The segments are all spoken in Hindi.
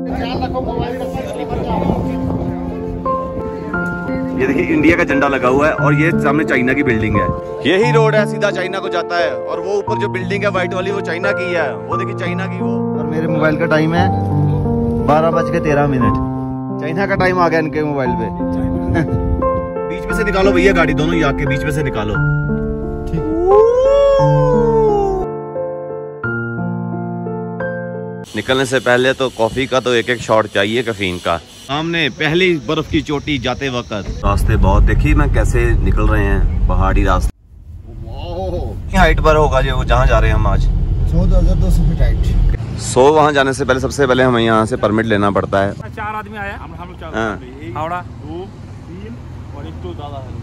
ये देखिए इंडिया का झंडा लगा हुआ है और ये सामने चाइना की बिल्डिंग है। यही रोड है सीधा चाइना को जाता है और वो ऊपर जो बिल्डिंग है व्हाइट वाली वो चाइना की है। वो देखिए चाइना की वो। और मेरे मोबाइल का टाइम है 12:13। चाइना का टाइम आ गया इनके मोबाइल पे। बीच में से निकालो भैया गाड़ी, दोनों ही आके बीच में से निकालो। निकलने से पहले तो कॉफी का तो एक शॉट चाहिए कैफीन का। सामने पहली बर्फ की चोटी जाते वक्त। रास्ते बहुत देखिए मैं कैसे निकल रहे हैं, पहाड़ी रास्ते। हाइट पर होगा जो जहाँ जा रहे हैं हम आज 14,200 फीट हाइट। 100 वहाँ जाने से पहले सबसे पहले हमें यहाँ से परमिट लेना पड़ता है। 4 आदमी आया, हम लोग 4 आदमी, हावड़ा 2, 3 और 1 तो ज्यादा है।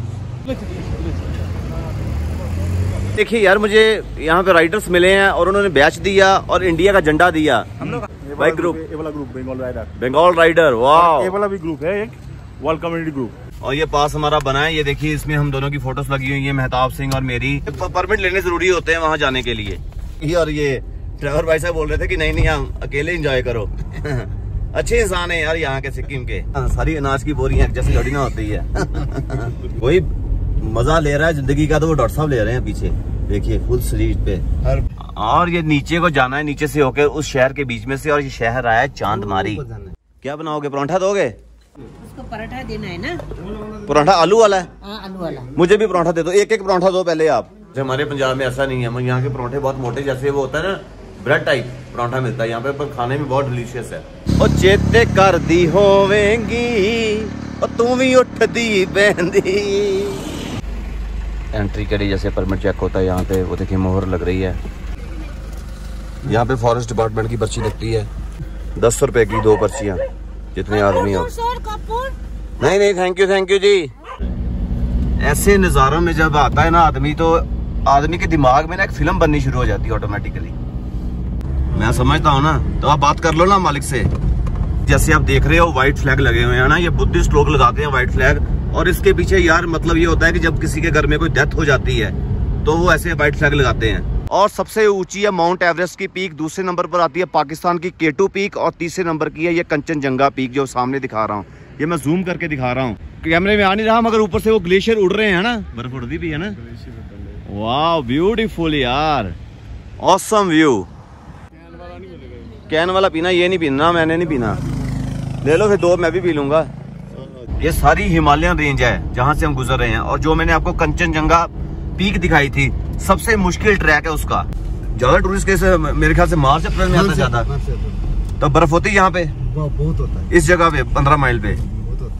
देखिए यार मुझे यहाँ पे राइडर्स मिले हैं और उन्होंने बैच दिया और इंडिया का झंडा दिया। हम लोग भाई ग्रुप, ये वाला ग्रुप बंगाल राइडर। वाह, ये वाला भी ग्रुप है एक वर्ल्ड कम्युनिटी ग्रुप। और ये पास हमारा बना है, ये देखिए इसमें हम दोनों की फोटोज लगी हुई है, मेहताब सिंह और मेरी। परमिट लेने जरूरी होते हैं वहाँ जाने के लिए। और ये ड्राइवर भाई साहब बोल रहे थे कि नहीं हम अकेले एंजॉय करो। अच्छे इंसान है यार यहाँ के, सिक्किम के। सारी अनाज की बोरियां जैसे गाड़ी ना होती है। कोई मजा ले रहा है जिंदगी का तो वो डॉक्टर साहब ले रहे हैं पीछे, देखिए फुल स्लीव पे। और ये नीचे को जाना है, नीचे से होकर उस शहर के बीच में से। और ये शहर आया है चांदमारी। क्या बनाओगे, परांठा दोगे? उसको पराठा देना है ना। परांठा आलू वाला है? आलू वाला। मुझे भी परांठा दे दो, एक परांठा दो पहले आप। हमारे पंजाब में ऐसा नहीं है, यहाँ के परांठे बहुत मोटे जैसे वो होता है ना, ब्रेड टाइप परांठा मिलता है यहाँ पे, पर खाने में बहुत डिलीशियस है। और चेते कर दी होवेंगी और तू भी उठ दी बहंदी। एंट्री करी जैसे परमिट चेक होता है यहाँ पे, वो देखिए मोहर लग रही है। यहाँ पे फॉरेस्ट डिपार्टमेंट की पर्ची लगती है 10 रुपए की 2 पर्चियाँ, जितने आदमी हो। नहीं थैंक यू जी। ऐसे नज़ारों में जब आता है ना आदमी, तो आदमी के दिमाग में ना एक फिल्म बननी शुरू हो जाती है ऑटोमेटिकली। मैं समझता हूँ ना, तो आप बात कर लो ना मालिक से। जैसे आप देख रहे हो व्हाइट फ्लैग लगे हुए हैं ना, ये बुद्धिस्ट लोग लगाते हैं व्हाइट फ्लैग। और इसके पीछे यार मतलब ये होता है कि जब किसी के घर में कोई डेथ हो जाती है तो वो ऐसे व्हाइट फ्लैग लगाते हैं। और सबसे ऊंची है माउंट एवरेस्ट की पीक, दूसरे नंबर पर आती है पाकिस्तान की K2 पीक और तीसरे नंबर की है ये कंचनजंगा पीक जो सामने दिखा रहा हूँ। ये मैं जूम करके दिखा रहा हूँ, कैमरे में आ नहीं रहा मगर ऊपर से वो ग्लेशियर उड़ रहे हैं ना, बर्फ उड़ती भी है ना। वाह ब्यूटीफुल यार, ऑसम व्यू। कैन वाला पीना, ये नहीं पीना, मैंने नहीं पीना। ले लो फिर 2, मैं भी पी लूंगा। ये सारी हिमालयन रेंज है जहाँ से हम गुजर रहे हैं। और जो मैंने आपको कंचनजंगा पीक दिखाई थी, सबसे मुश्किल ट्रैक है उसका। ज्यादा टूरिस्ट कैसे मेरे ख्याल से मार्च अप्रैल में आता है ज्यादा, तो बर्फ होती है यहाँ पे बहुत होता है इस जगह पे 15 माइल पे। बहुत होता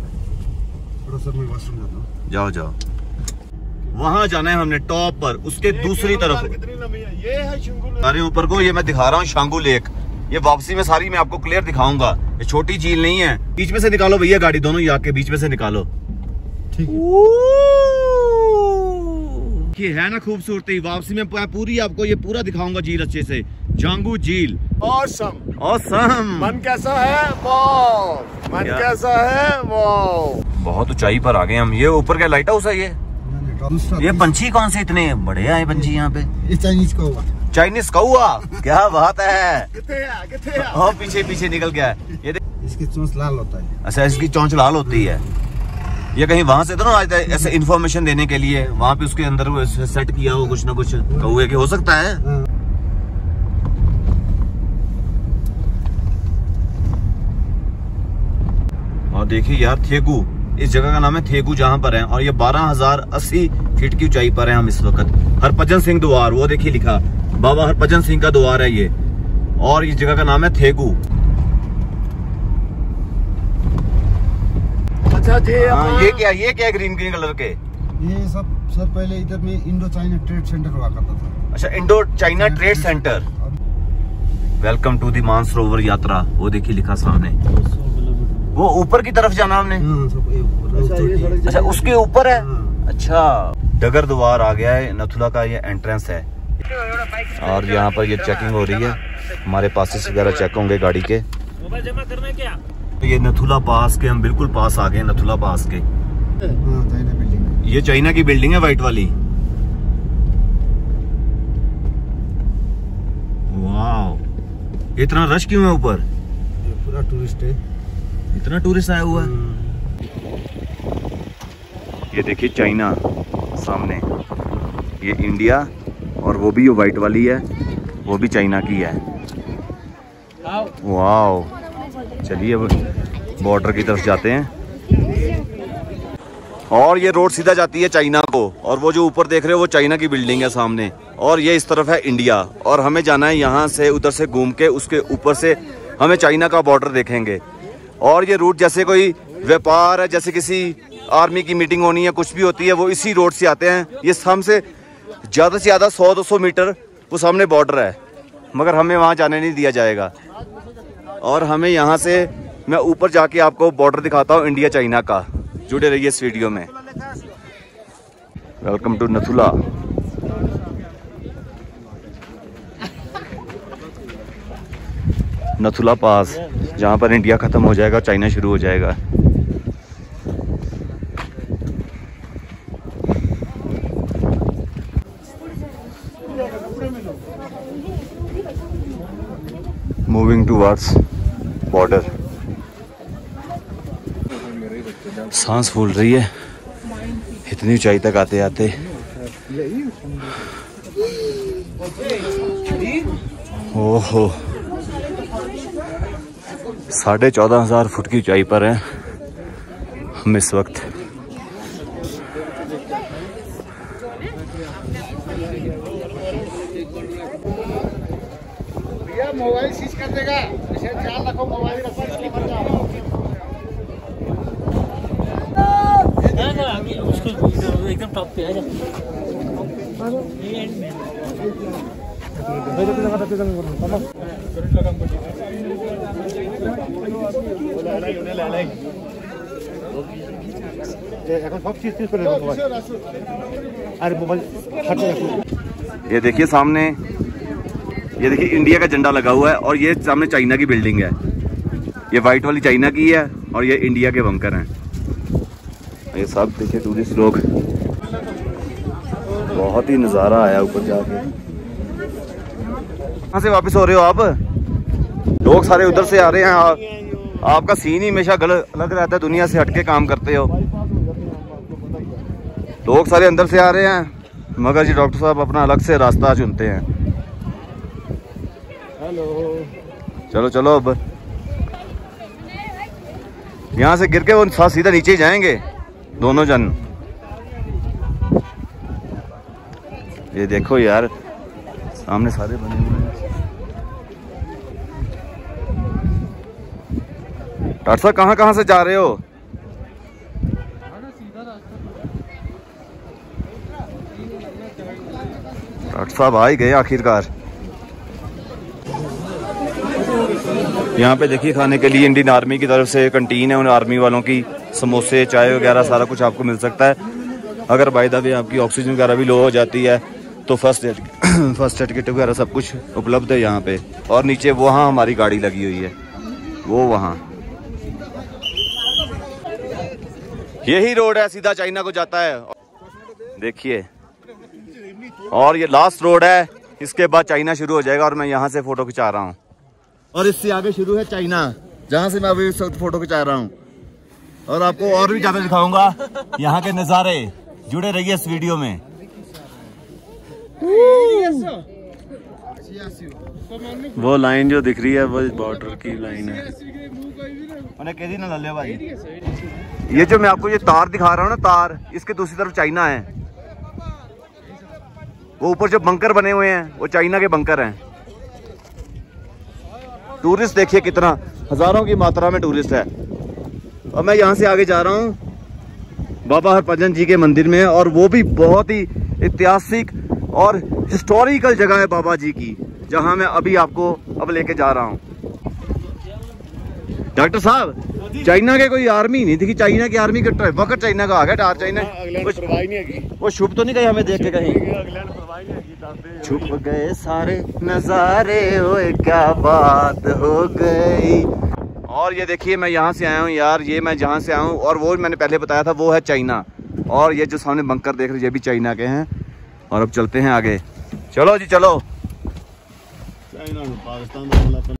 है। जाओ वहाँ जाना है हमने टॉप पर, उसके दूसरी तरफ। ये है शंगू अरे ऊपर को ये मैं दिखा रहा हूँ शांगू लेक। ये वापसी में सारी मैं आपको क्लियर दिखाऊंगा। ये छोटी झील नहीं है। बीच में से निकालो भैया गाड़ी, दोनों ही आके बीच में से निकालो। ठीक ये है ना खूबसूरती। वापसी में पूरी आपको ये पूरा दिखाऊंगा झील अच्छे से। झांगू झील ऑसम। मन कैसा है वाओ, मन कैसा है वाओ। बहुत ऊंचाई पर आ गए हम। ये ऊपर क्या लाइट हाउस है ये पंछी कौन से इतने बड़े आए पंछी यहाँ पे? ये चाइनीज कौवा। क्या बात है। किथे पीछे निकल गया है। ये इसकी चोंच लाल होता है। अच्छा, इसकी चोंच लाल होती है। ये कहीं वहां से तो ना आता है ऐसे इन्फॉर्मेशन देने के लिए, वहां पे उसके अंदर वो सेट किया हो कुछ ना कुछ कौवे के, हो सकता है। और देखिए यार थेगू, इस जगह का नाम है थेगू जहां पर है। और ये 12,080 फीट की ऊंचाई पर है हम इस वक्त। हरभजन सिंह द्वार, वो देखिए लिखा, बाबा हरभजन सिंह का द्वार है ये। और इस जगह का नाम है थेगू। अच्छा जी, ये क्या ग्रीन कलर के? ये सब पहले इधर में इंडो चाइना ट्रेड सेंटर हुआ करता था। अच्छा, Indo China trade centre. Welcome to the Mansarovar yatra, वो देखिए लिखा सामने। वो ऊपर की तरफ जाना हमने। अच्छा उसके ऊपर है। अच्छा, डगर द्वार आ गया है, नथुला का ये एंट्रेंस है। और यहाँ पर ये चेकिंग हो रही है, हमारे पासेस वगैरह चेक होंगे गाड़ी के। जमा करना क्या? ये नथुला पास के हम बिल्कुल पास आ गए। नथुला पास के ये चाइना की बिल्डिंग है व्हाइट वाली। वाह, इतना रश क्यों है ऊपर? पूरा टूरिस्ट है। इतना टूरिस्ट आया हुआ है। ये देखिए चाइना सामने, ये इंडिया, और वो भी ये वाइट वाली है, वो भी चाइना की है। वाओ, चलिए अब बॉर्डर की तरफ जाते हैं। और ये रोड सीधा जाती है चाइना को, और वो जो ऊपर देख रहे हो वो चाइना की बिल्डिंग है सामने, और ये इस तरफ है इंडिया। और हमें जाना है यहाँ से, उधर से घूम के उसके ऊपर से हमें चाइना का बॉर्डर देखेंगे। और ये रूट जैसे कोई व्यापार है, जैसे किसी आर्मी की मीटिंग होनी है, कुछ भी होती है, वो इसी रोड से आते हैं। ये हमसे ज़्यादा से ज़्यादा 100-200 मीटर वो सामने बॉर्डर है, मगर हमें वहाँ जाने नहीं दिया जाएगा। और हमें यहाँ से मैं ऊपर जाके आपको बॉर्डर दिखाता हूँ इंडिया चाइना का। जुड़े रहिए इस वीडियो में। वेलकम टू नथुला। नथुला पास, जहाँ पर इंडिया खत्म हो जाएगा, चाइना शुरू हो जाएगा। Moving towards border. सांस फूल रही है इतनी ऊंचाई तक आते आते। ओहो, 14,500 फुट की ऊंचाई पर हैं हम इस वक्त। मोबाइल सीज कर देगा, ख्याल रखो, मोबाइल रखो। एकदम टॉप पे आ जा। ये देखिए सामने, ये देखिए इंडिया का झंडा लगा हुआ है, और ये सामने चाइना की बिल्डिंग है। ये वाइट वाली चाइना की है, और ये इंडिया के बंकर हैं। ये सब देखिए टूरिस्ट लोग, बहुत ही नज़ारा आया ऊपर जाके। कहाँ से वापस हो रहे हो आप? लोग सारे उधर से आ रहे हैं। आपका सीन ही हमेशा अलग रहता है, दुनिया से हटके काम करते हो। लोग सारे अंदर से आ रहे हैं, मगर जी डॉक्टर साहब अपना अलग से रास्ता चुनते हैं। हेलो, चलो चलो, अब यहाँ से गिर के वो साथ सीधा नीचे ही जाएंगे दोनों जन। ये देखो यार, सामने सारे बने हुए हैं। डॉक्टर साहब कहाँ से जा रहे हो? डॉक्टर साहब आ ही गए आखिरकार। यहाँ पे देखिए खाने के लिए इंडियन आर्मी की तरफ से कंटीन है, उन आर्मी वालों की समोसे, चाय वगैरह सारा कुछ आपको मिल सकता है। अगर बाय द वे आपकी ऑक्सीजन वगैरह भी लो हो जाती है तो फर्स्ट एड किट वगैरह सब कुछ उपलब्ध है यहाँ पे। और नीचे वहाँ हमारी गाड़ी लगी हुई है, वो वहाँ। यही रोड है, सीधा चाइना को जाता है, देखिए। और ये लास्ट रोड है, इसके बाद चाइना शुरू हो जाएगा, और मैं यहाँ से फोटो खिंचा रहा हूँ। और इससे आगे शुरू है चाइना, जहाँ से मैं अभी इस वक्त फोटो खिंचा रहा हूँ। और आपको और भी ज्यादा दिखाऊंगा यहाँ के नज़ारे। जुड़े रहिए इस वीडियो में। वो लाइन जो दिख रही है वो बॉर्डर की लाइन है। भाई, ये जो मैं आपको ये तार दिखा रहा हूँ ना, तार, इसके दूसरी तरफ चाइना है। वो ऊपर जो बंकर बने हुए हैं वो चाइना के बंकर हैं। टूरिस्ट देखिए कितना, हजारों की मात्रा में टूरिस्ट है। और मैं यहाँ से आगे जा रहा हूँ बाबा हरभजन जी के मंदिर में, और वो भी बहुत ही ऐतिहासिक और हिस्टोरिकल जगह है बाबा जी की, जहाँ मैं अभी आपको अब लेके जा रहा हूँ। डॉक्टर साहब, चाइना के कोई आर्मी नहीं दिखी, चाइना की आर्मी का वक्त चाइना का आ गया, डार चाइना। वो छुप तो नहीं गए हमें देख के कहीं? छुप गए सारे नजारे, ओए क्या बात हो गई। और ये देखिए मैं यहाँ से आया हूँ यार, ये मैं जहाँ से आया हूँ, और वो मैंने पहले बताया था वो है चाइना। और ये जो सामने बंकर देख रहे हैं ये भी चाइना के हैं। और अब चलते हैं आगे, चलो जी चलो। चाइना पाकिस्तान